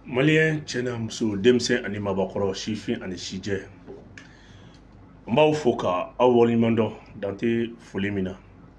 Malien cɛna muso denmisɛn ani mabɔkɔrɔ sifin ani sijɛ n b'aw fo ka aw waleɲuman dɔn dan tɛ foli min na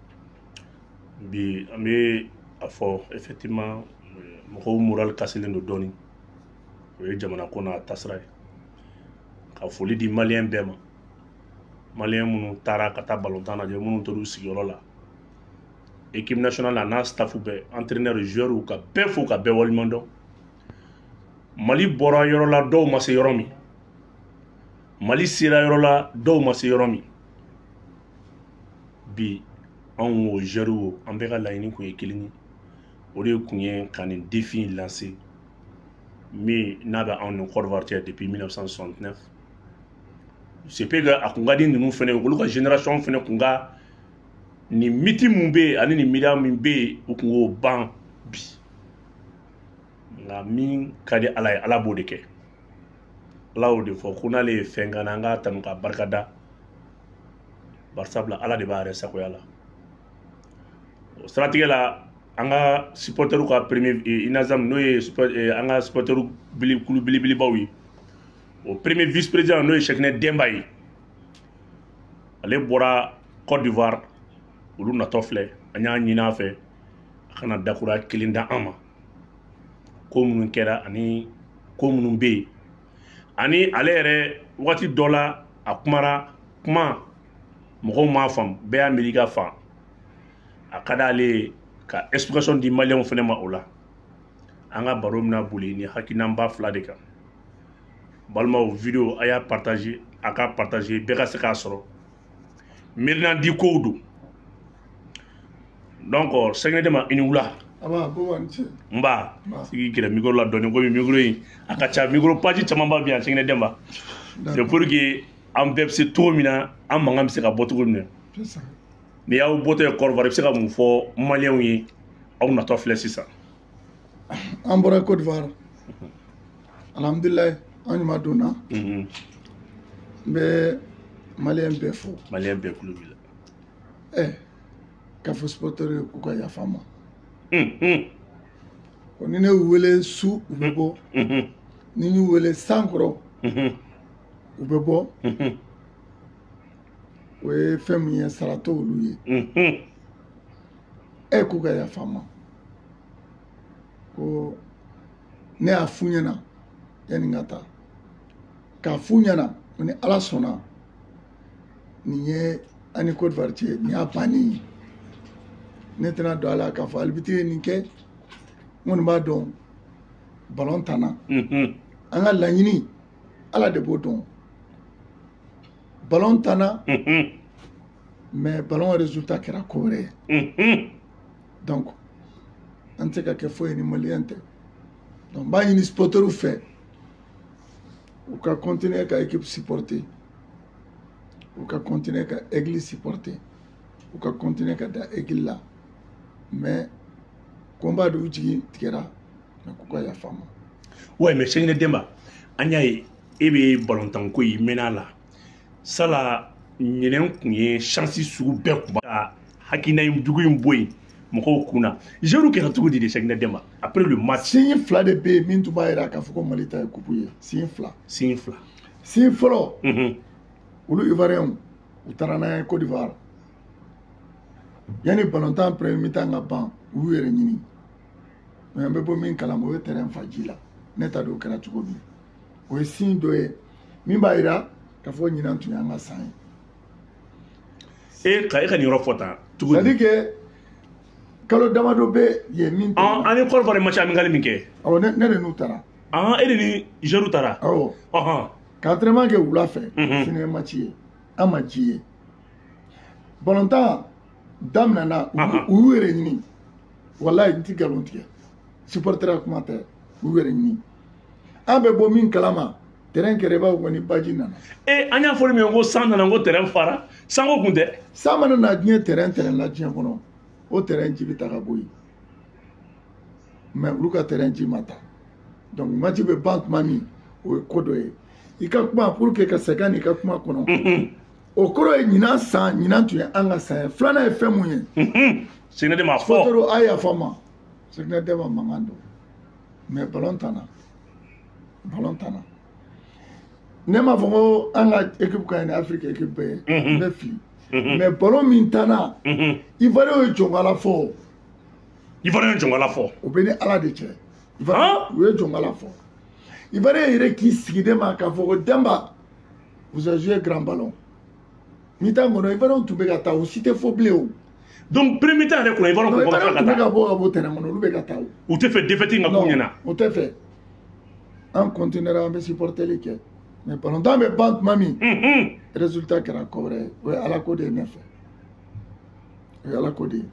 bi an bɛ a fɔ effectivement mɔgɔw moral kasilen don dɔɔni o ye jamana ko n'a tasira ye ka foli di malien bɛɛ ma malien minnu taara ka taa ballontan lajɛ minnu tor'u sigiyɔrɔ la équipe nationale la n'a staff bɛɛ entraîneur joueur ka bɛɛ fo ka bɛɛ waleɲuman dɔn Mali bɔra yɔrɔ la dɔw ma se yɔrɔ min Mali sera yɔrɔ la dɔw ma se yɔrɔ min bi anw o joueur an bɛɛ ka laɲini kun ye kelen ye o de kun ye ka nin défi lancer min n'a bɛ anw ni Côte d'Ivoire cɛ depuis 1969 c'est que a kun ka di ninnu fɛnɛ olu ka génération fɛnɛ kun ka nin miti mun bɛ yen ani nin miiriya min bɛ yen u kun k'o ban bi nka min ka di Ala ye Ala b'o de kɛ Ala y'o de fɔ ko n'ale ye fɛn k'an na an k'a tanu k'a barikada bari sabula Ala de b'a yɛrɛ sagoya la o siratigɛ la an ka supporteru ka premier INAZAM n'o ye an ka supporteru kulu belebelebaw ye o premier vice président n'o ye Cheikhna Demba ye ale bɔra Côte d'Ivoire olu natɔ filɛ an y'a ɲini a fɛ a kana dakura kelen da an ma ko minnu kɛra ani ko minnu bɛ yen ani ale yɛrɛ waati dɔ la a kumara kuma mɔgɔw m'a faamu bɛɛ y'a miiri ka fan a ka d'ale ka explication di maliyɛnw fɛnɛ ma o la an ka baro bɛna boli ni hakilinaba fila de kan balimaw video a y'a partager a ka partager bɛɛ ka se k'a sɔrɔ miirinadi kow don donc Cheikhna Demba i ni wula nba sigi kɛrɛ micro la dɔɔni komi micro in a ka ca micro page caman b'a bi yan Cheikhna Demba c'est pour que an bɛɛ bɛ se cogo min na an mankan bɛ se ka bɔ cogo min na ni y'aw bɔtɔ ye Côte d'Ivoire i bɛ se ka mun fɔ maliyɛnw ye aw natɔ filɛ sisan an bɔra Côte d'Ivoire alhamdulilayi an ɲuman donna n bɛ maliyɛn bɛɛ fo maliyɛn bɛɛ kulo b'i la k'a fɔ supporter ye k'u ka yafa n ma ni ne y'u wele su u bɛ bɔ ni y'u wele san kɔrɔ u bɛ bɔ o ye fɛn min ye sara t'olu ye k'u ka yafa n ma ko ne y'a f'u ɲɛna yanni n ka taa k'a f'u ɲɛna ko ni Ala sɔnna nin ye an ni Côte d'Ivoire cɛ nin y'a bannen ye ne tɛna don a la k'a fɔ arbitre ye nin kɛ n kɔni b'a dɔn ballon tanna an ka laɲini Ala de b'o dɔn ballon tanna mais ballon résultat kɛra ko wɛrɛ ye donc an tɛ se ka kɛ foyi ni maliyɛn tɛ donc n b'a ɲini supporteru fɛ u ka continuer ka équipe supporter u ka continuer ka église supporter u ka continuer ka da église la mais combat de jigi tigɛra mais k'u ka yafa n ma ouais mais Cheikhna Demba an y'a ye e bɛ ballontan ko in mɛnna la sala ɲinɛn kun ye chance sugu bɛɛ kun ka hakilina jugu in bɔ yen mɔgɔw kun na joueur kɛra cogo di de Cheikhna Demba après le match signe fila de bɛ yen min tun b'a jira k'a fɔ ko Mali ta ye coupe ye signe fila signe fɔlɔ olu ivoiriyɛnw u taara n'a ye Côte d'Ivoire yanni ballontan premier mi-temps ka ban u y'u yɛrɛ ɲini mais an bɛ bɔ min kalama o ye terrain fa ji la ne t'a dɔn o kɛra cogo min o ye signe dɔ ye min b'a jira k'a fɔ ɲinan tun y'an ka san ye e ka nin yɔrɔ fɔ tan cogo di c'est à dire que kalo damadɔ bɛ yen min an ni Côte d'Ivoire match amical min kɛ awɔ ne de n'u taara e de ni joueur taara awɔ ka entraînement kɛ wula fɛ sini ye match ye an ma ji ye ballontan daminɛna u y'u yɛrɛ ɲini walayi n tɛ nkalon tigɛ supporter kuma tɛ u y'u yɛrɛ ɲini an bɛ bɔ min kalama terrain kɛrɛ i b'a fɔ ni baji nana an y'a fɔli min ye ko san nana ko terrain fara sanko kun tɛ san mana na diɲɛ terrain la diɲɛ kɔnɔ o terrain ji bɛ ta ka bɔ yen mais olu ka terrain ji ma ta donc match bɛ ban tuma min o ye ko dɔ ye i ka kuma pour que ka segin n'i ka kuma kɔnɔ o kɔrɔ ye ɲinan san ɲinan tun ye an ka san ye filanan ye fɛn mun ye Cheikhna Demba fɔ supporteru a yafa n ma Cheikhna Demba mankan don mais ballon tanna ballon tana ne m'a fɔ ko an ka équipe ka ɲi ni Afrique équipe bɛɛ ye n bɛ fili mais ballon min tana Ivoirien ye jɔnkala fɔ Ivoirien ye jɔnkala fɔ o bɛ ni Ala de cɛ u ye jɔnkala fɔ Ivoirien yɛrɛ k'i sigi de ma k'a fɔ ko Demba vous avez joué grand ballon mi-temps kɔnɔ Ivoirien tun bɛ ka taa o si tɛ fɔ bilen o donc premier temps yɛrɛ kɔnɔ Ivoirien tun bɛ ka bɔ terrain kɔnɔ olu bɛ ka taa o u tɛ fɛ défaite ka k'u ɲɛna o tɛ fɛ an continuera an bɛ supporteli kɛ mais ballon tan bɛ ban tuma min résultat kɛra ko wɛrɛ ye o ye Ala ko de ye ne fɛ o ye Ala ko de ye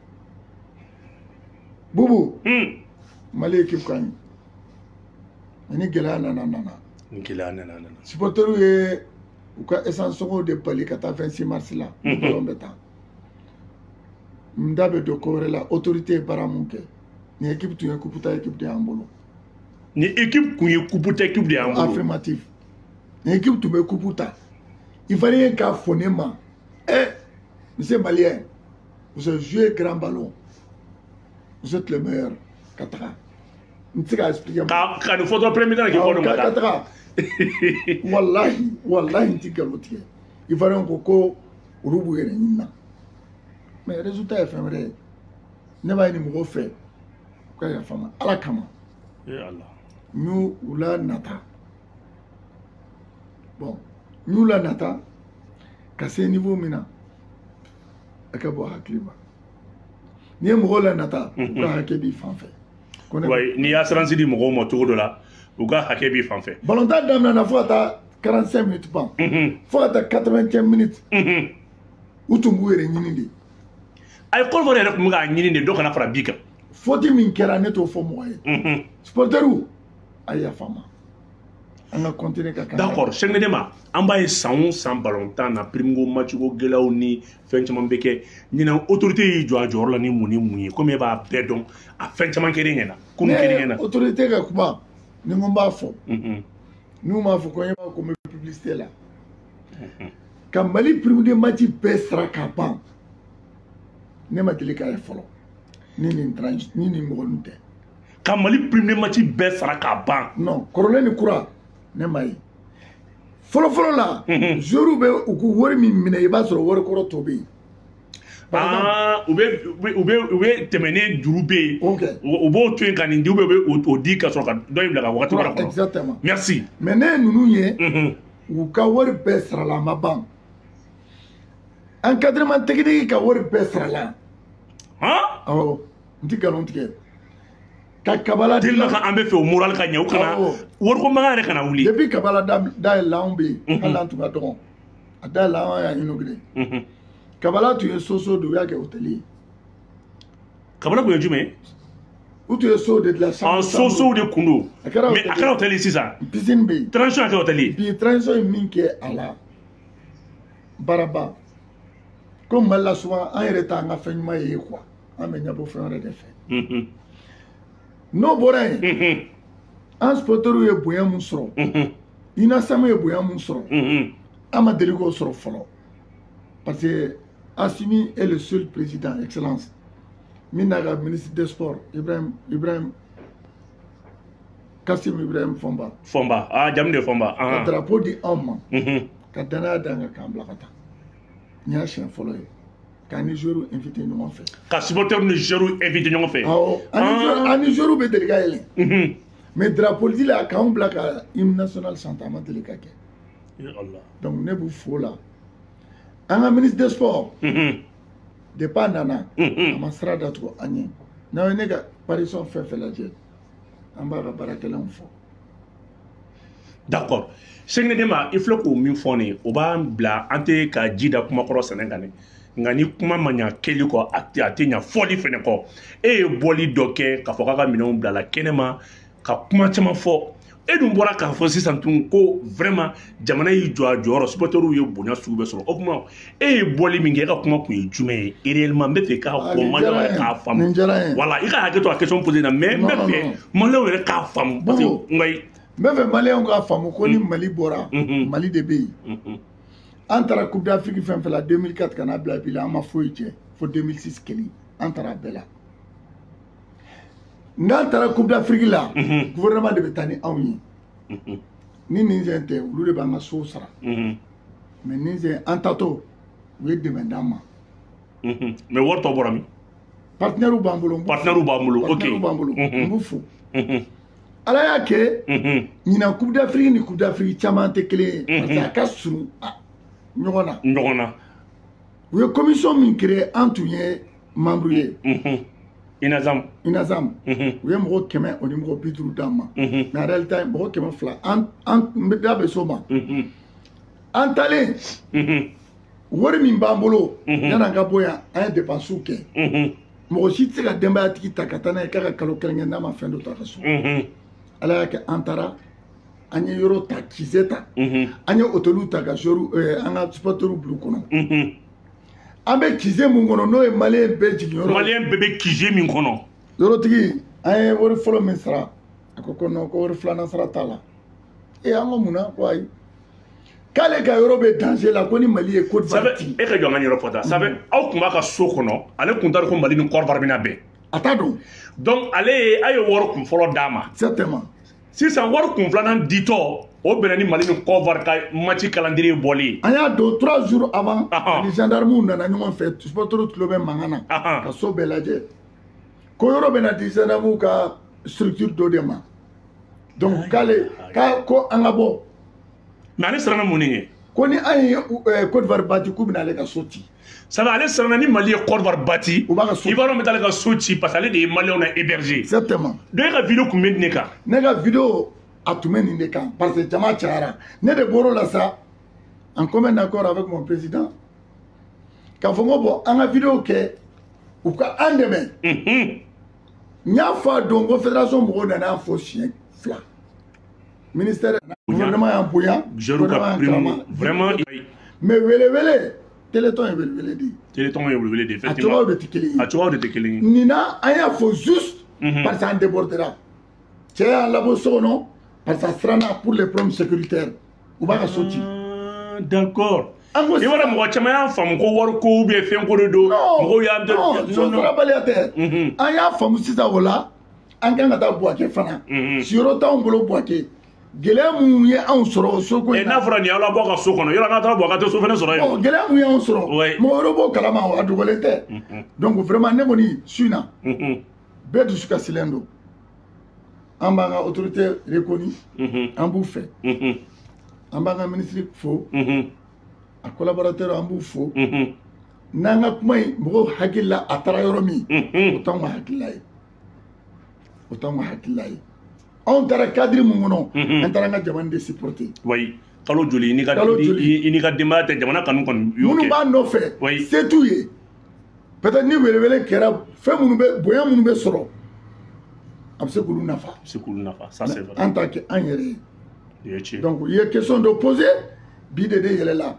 Bubu Mali équipe ka ɲi mais ni gɛlɛya nana supporteriw ye u ka essence sɔngɔw de bali ka taa 26 mars la ballon bɛ taa n da bɛ don ko wɛrɛ la autorité ye baara mun kɛ ni équipe tun ye kuputa équipe de y'an bolo ni équipe kun ye kuputa équipe de y'an bolo affirmatif ni équipe tun bɛ kuputa Ivoirien k'a fɔ ne ma monsieur Malien vous avez joué grand ballon vous êtes le meilleur ka taga n tɛ se k'a expliquer ka nin fɔ dɔrɔn premier temps k'i bɔ nin ma ka taga wallahi n tɛ nkalon tigɛ Ivoirien ko olu b'u yɛrɛ ɲini na mais résultat ye fɛn wɛrɛ ye ne b'a ɲini mɔgɔw fɛ u ka yafa n ma Ala kama n y'u la nata bon n y'u la nata ka se niveau min na a ka bɔ hakili ma n'i ye mɔgɔw la nata u ka hakɛ b'i fan fɛ n'i y'a assurance di mɔgɔw ma cogo dɔ la u ka hakɛ b'i fan fɛ ballon tan daminɛna fo ka taa 45 minutes ban fo ka taa 85 minutes u tun b'u yɛrɛ ɲini de a ye Côte d'Ivoire yɛrɛ tun bɛ k'a ɲini de dɔ kana fara bi kan faute min kɛra ne t'o fɔ mɔgɔ ye supporteriw a yafa n ma an ka continuer ka kan d'accord Cheikh Nedema an b'a ye san o san ballon tan na prime ko match ko gɛlɛyaw ni fɛn caman bɛ kɛ ɲinan autorité y'i jɔ a jɔyɔrɔ la ni mun ye komi e b'a bɛɛ dɔn a fɛn caman kɛra ɲɛna kunun kɛra ɲɛna autorité ka kuma ni n b'a fɔ n'u m'a fɔ ko n b'a ko n bɛ publicité la ka Mali prime de match bɛɛ sara ka ban ne ma deli k'a ye fɔlɔ ni nin mɔgɔ ninnu tɛ ka Mali prime de match bɛɛ sara ka ban non kɔrɔlen ni kura ne ma ye fɔlɔ la joueurs bɛ u ku wari min minɛ i b'a sɔrɔ wari kɔrɔ tɔ bɛ yen u bɛ tɛmɛ ni juru bɛ yen u b'o to yen ka nin di u bɛ o di ka sɔrɔ ka dɔ in bila ka wagati wɛrɛ kɔnɔ exactement merci mais ne ye ninnu ye u ka wari bɛɛ sarala a ma ban encadrement technique ka wari bɛɛ sarala awɔ n tɛ nkalon tigɛ ka kabala tellement que an bɛ fɛ o moral ka ɲɛ u kana wariko mankan yɛrɛ kana wuli depuis kabala dayɛlɛ anw bɛ yen hali an tun ka dɔgɔn a dayɛlɛ an y'a inauguré kabala tun ye soso de u y'a kɛ hôtel ye kabala tun ye jumɛn u tun ye so de dilan sosow de kun don mais a kɛra hôtel ye sisan piscine bɛ yen transition a kɛ hôtel ye bi transition ye min kɛ a la baaraba ko Mali la souvent an yɛrɛ t'an ka fɛn ɲuman ye quoi an bɛ ɲɛbɔ fɛn wɛrɛ de fɛ n'o bɔra yen an supporteriw ye bonya mun sɔrɔ INASAM ye bonya mun sɔrɔ an ma deli k'o sɔrɔ fɔlɔ parce que Assimi est le seul président excellence min n'a ka ministre des sports Ibrahim Kassim Ibrahim Fomba jamu de Fomba ka drapeau di anw ma ka danaya d'an kan k'an bila ka taa n y'a siɲɛ fɔlɔ ye ka ni joueurs invité ɲɔgɔn fɛ ka supporters ni joueurs invité ɲɔgɔn fɛ awɔ ani joueurs bɛ deli ka yɛlɛ mais drapeau di la k'anw bila ka hymne national chanter a ma deli ka kɛ donc ne b'u fo la an ka ministre des sports depuis a nana a ma sira datugu an ye n'aw ye ne ka parution fɛn fɛn lajɛ an b'a ka baarakɛlaw fɔ d'accord Cheikh Nedema i filɛ k'o min fɔ nin o b'an bila an tɛ ka ji da kuma kɔrɔ sɛnɛ kan nka ni kuma ma ɲa kɛli kɔ a tɛ ɲa fɔli fɛnɛ kɔ e ye bɔli dɔ kɛ k'a fɔ k'a ka minɛnw bila la kɛnɛma ka kuma caman fɔ e dun bɔra k'a fɔ sisan tun ko vraiment jamana y'i jɔ a jɔyɔrɔ supporteriw ye bonya sugu bɛɛ sɔrɔ o kuma e ye bɔli min kɛ e ka kuma kun ye jumɛn ye réellement n bɛ fɛ k'a fɔ maliyɛnw yɛrɛ k'a faamu voilà i ka hakɛ to a question posée na mais n bɛ fɛ maliyɛnw yɛrɛ k'a faamu parce que n bɛ fɛ maliyɛnw k'a faamu ko ni Mali bɔra Mali de bɛ yen an taara Coupe d'Afrique fɛn fɛn la 2004 ka n'a bila bi la an ma foyi cɛ fo 2006 kelen an taara a bɛɛ la n'an taara Coupe d'Afrique la gouvernement de bɛ taa ni anw ye ni ninzɛ tɛ olu de b'an ka so sara mais ninzɛ an tatɔ u ye dɛmɛ d'an ma mais wari tɔ bɔra min partenaire b'an bolo partenaire b'an bolo ok partenaire b'an bolo n b'u fo ala y'a kɛ ɲinan coupe d'Afrique ni coupe d'Afrique caman tɛ kelen ye parce que a ka surun ɲɔgɔn na u ye commission min créé an tun ye membre ye Inazam u ye mɔgɔ 100 o ni mɔgɔ 50 d'an ma mais en réalité mɔgɔ 200 n bɛ da bɛ s'o ma an talen wari min b'an bolo yan'an ka bɔ yan an ye dépenses kɛ mɔgɔ si tɛ se ka denbayatigi ta ka taa n'a ye k'a ka kalo kelen kɛ n'a ma fɛn dɔ ta ka so ala y'a kɛ an taara an ye yɔrɔ ta kisɛ ta an ye hôteliw ta ka an ka supporters bila kɔnɔ an bɛ kisɛ min kɔnɔ n'o ye maliyɛn bɛɛ jigin yɔrɔ maliyɛn bɛɛ bɛ kisɛ min kɔnɔ yɔrɔtigi an ye wari fɔlɔ min sara a ko non ko wari filanan sara t'a la an ko mun na ko ayi k'ale ka yɔrɔ bɛ danger la ko ni Mali ye Côte d'Ivoire ci e ka jɔ an ka yɔrɔ fɔ ta sabe aw tun b'a ka so kɔnɔ ale tun t'a dɔn ko Mali ni Côte d'Ivoire bɛna bɛn a t'a dɔn donc a ye wari kun fɔlɔ d'a ma certainement sisan wari kun filanan ditɔ o bɛnna ni Mali ni Côte d'Ivoire ka match calendrier bɔli an y'a don 3 jours avant ni gendarmew nana ɲɔgɔn fɛ supporters tulo bɛ mankan na ka so bɛɛ lajɛ ko yɔrɔ bɛna di gendarmew ka structure dɔ de ma donc ko an ka bɔ mais ale siranna mun ye ko ni an ye Côte d'Ivoire bati k'u bɛna ale ka so ci sabu ale siranna ni Mali ye Côte d'Ivoire bati u b'a ka so Ivoire bɛ taa ale ka so ci parce que ale de ye maliyɛnw na héberger certainement donc e ka vidéo kun bɛ nin de kan ne ka vidéo a tun bɛ nin de kan parce que jama cayara ne de bɔr'o la sa en commun accord avec mon président k'a fɔ n ko bon an ka vidéo kɛ u ka an dɛmɛ n y'a fɔ a don ko fédération mɔgɔw nana fɔ siɲɛ 2 ministère gouvernement y'an bonya vraiment mais wele téléthon ye wele di téléthon ye wele di a cogoyaw de tɛ kelen ye nin na an y'a fɔ juste parce que an débordera cɛ y'a labɔ so kɔnɔ parce que a siranna pour les problèmes sécuritaires u b'a ka so ci d'accord i b'a mɔgɔ caman y'a faamu ko wari ko ou bien fɛn ko de don mɔgɔw y'a non sɔrɔbaliya tɛ an y'a faamu sisan o la an kan ka taa Buwake fana siyɔrɔ t'anw bolo Buwake gɛlɛya mun ye anw sɔrɔ o so ko in na n'a fɔra nin y'aw labɔ ka so kɔnɔ yɔrɔ n'a taara Buwake a tɛ so fana sɔrɔ yen gɛlɛya mun ye anw sɔrɔ mɔgɔ wɛrɛ b'o kalama a dogolen tɛ donc vraiment ne kɔni su in na bɛɛ dusu kasilen don an b'an ka autorité reconnue an b'u fɛ an b'an ka ministre fo a collaborateur an b'u fo n'an ka kuma in mɔgɔw hakili la a taara yɔrɔ min o t'anw ka hakilila ye anw taara cadre mun kɔnɔ an taara an ka jamana de supporter oui kalo joli i n'i ka denbaya tɛ jamana kanu kɔni y'o kɛ minnu b'a nɔfɛ se t'u ye peut-être ni welewele kɛra fɛn minnu bɛ bonya minnu bɛ sɔrɔ a bɛ se k'olu nafa ça c'est vrai an t'a kɛ an yɛrɛ ye donc i ye question dɔ poser bi de yɛlɛla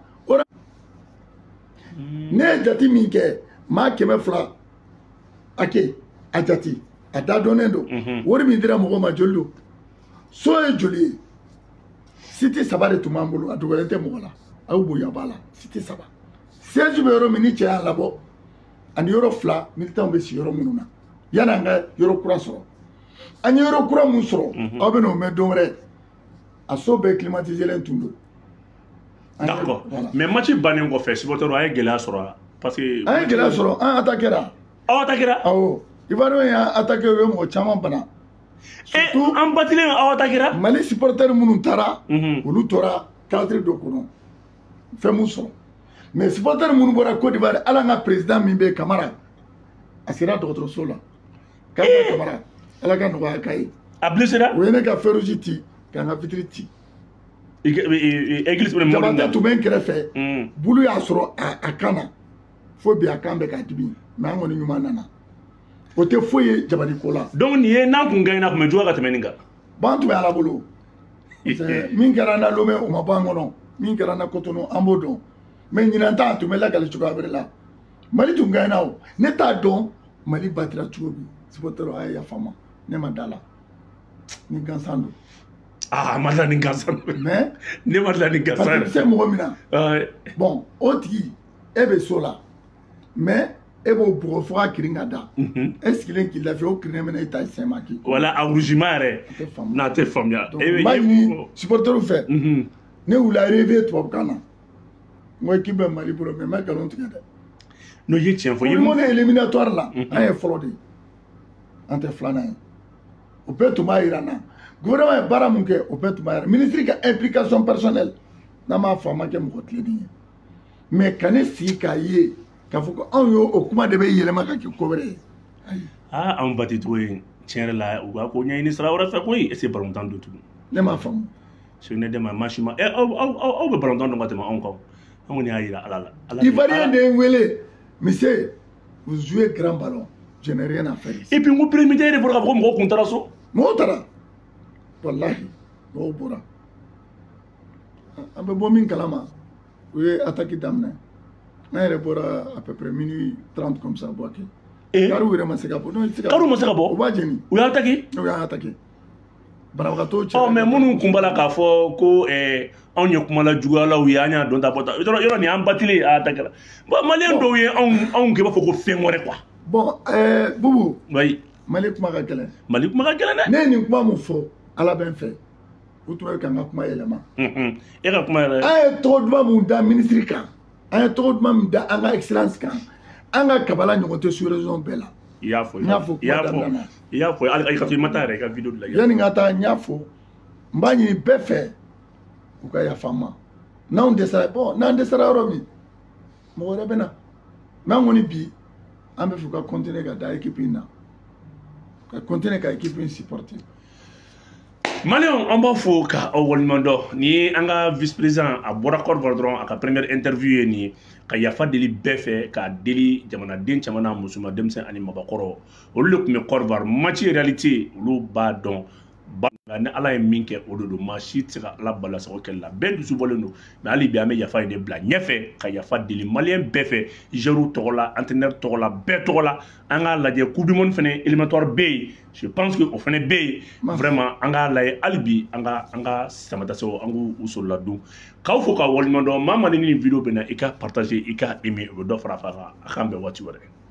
ne ye jati min kɛ maa 200 a jati a da dɔnnen don wari min dira mɔgɔ ma joli don so ye joli ye site 3 de tun b'an bolo a dogolen tɛ mɔgɔ la aw bonya b'a la site 3 siège bɛ yɔrɔ min ni cɛ y'a labɔ ani yɔrɔ 2 militants bɛ si yɔrɔ minnu na yan'an ka yɔrɔ kura sɔrɔ an ye yɔrɔ kura mun sɔrɔ aw bɛ n'o mɛn don wɛrɛ a so bɛɛ climatisé tun don d'accord mais match bannen kɔfɛ supporters a ye gɛlɛya sɔrɔ parce que an ye gɛlɛya sɔrɔ an attaquera aw attaquera awɔ Ivoiriens y'an attaqué u ye mɔgɔ caman bana surtout an batilen aw attaquera Mali supporters minnu taara olu tora cadre dɔ kɔnɔ fɛn mun sɔrɔ mais supporters minnu bɔra Côte d'Ivoire ala an ka président min bɛ Camara a sera dɔgɔtɔrɔso la Camara ala ka nɔgɔya k'a ye a blessera o ye ne ka feu rouge ci k'an ka vitre ci église jabata tun bɛ n kɛrɛfɛ bulu y'a sɔrɔ a kan na fo bi a kan bɛ k'a dimi mais an kɔni ɲuman nana o tɛ foyi ye jabani ko la donc nin ye n'an kun gagnera tun bɛ juguya ka tɛmɛ nin kan bon an tun bɛ ala bolo min kɛra n na Lomé o ma bɔ an kɔnɔ min kɛra n na Cotonou an b'o dɔn mais ɲinan ta tun bɛ lagali cogoya wɛrɛ la Mali tun gagnera o ne t'a dɔn Mali batira cogo min supporters a ye yafa n ma ne ma da la ni gansan don ma da ni gansan mais ne ma da ni gansan parce que se mɔgɔ min na bon o tigi e bɛ so la mais et bon pour faire kiringada est-ce qu'il l'a fait au kirimena et taille c'est maki voilà enrougement na te famia et supporter fait ne ou la rêver toi kana moi qui ben mari pour mais mal galon tigade no ye tien fo mon éliminatoire là ay folodi ante flana au peut tout maïrana gouvernement baramunke au peut tout maïra ministre qui implication personnelle na ma fama ke mo tledi mais kané si kaye ka foko on yo o kuma de be yelema ka ki kobre ah on bati to tien la ou ko nyay ni sra ora fa koy et c'est par longtemps de tout ne ma femme je ne de ma machima et au be par longtemps de matema encore on y a ira ala Ivoirien de Wele monsieur vous jouez grand ballon je n'ai rien à faire ici. Et puis vous permettez de voir mon contrat so motara wallahi o bora ambe bomin kalama oui attaque damne na bora à peu près minuit 30 comme ça boaki karu wira maseka bo non karu maseka bo o bajeni ou attaqué barabato oh mais munu kumbala ka fo ko on y kumala jugala ou yanya don ta bota yoro ni ambatile attaquer bon malien do ye on ke ba fo ko fengore quoi bon boubou oui malik kuma ka gelen ne ni kuma mu fo ala ben fait ou to ka kuma elema e ka kuma ay to duma mu da ministre kan ay to duma mu da anga excellence kan anga kabala nyokote sur raison bela ya fo ali ka fi mata re ka video de la yani ngata nyafo mbani befe uka ya fama na on desara bon na desara romi mo rebena ma ngoni bi ambe fuka continuer ka da équipe na ka continuer ka équipe supporter Malion on ba fo ka o wolmondo ni anga vice président a bora Côte d'Ivoire aka première interview ni ka yafa deli befe ka deli jamana den chamana musuma demsen ani mabakoro olu le Côte d'Ivoire match réalité olu ba don ba ne ala ye min kɛ o de don maa si tɛ se ka ala bala sago kɛlɛ la bɛɛ dusu bɔlen don mais hali bi an bɛ yafa in de bila ɲɛfɛ ka yafa deli maliyɛn bɛɛ fɛ joueur tɔgɔ la entraîneur tɔgɔ la bɛɛ tɔgɔ la an k'a lajɛ coupe du monde fɛnɛ éliminatoire bɛ yen je pense que o fɛnɛ bɛ yen vraiment an k'a lajɛ hali bi an ka samatasew an k'u sorola dun k'aw fo k'aw waleɲuman dɔn maa maa ni nin video bɛ na i ka partager i ka aimer o bɛ dɔ fara a fa kan a k'an bɛn waati wɛrɛ